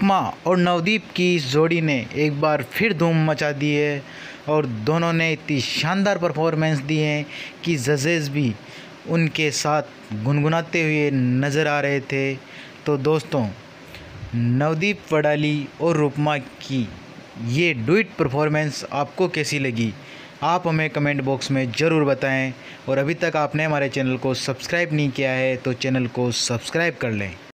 रुपमा और नवदीप की इस जोड़ी ने एक बार फिर धूम मचा दी है और दोनों ने इतनी शानदार परफॉर्मेंस दी है कि जजेस भी उनके साथ गुनगुनाते हुए नज़र आ रहे थे। तो दोस्तों, नवदीप वडाली और रुपमा की ये डुइट परफॉर्मेंस आपको कैसी लगी? आप हमें कमेंट बॉक्स में ज़रूर बताएं और अभी तक आपने हमारे चैनल को सब्सक्राइब नहीं किया है तो चैनल को सब्सक्राइब कर लें।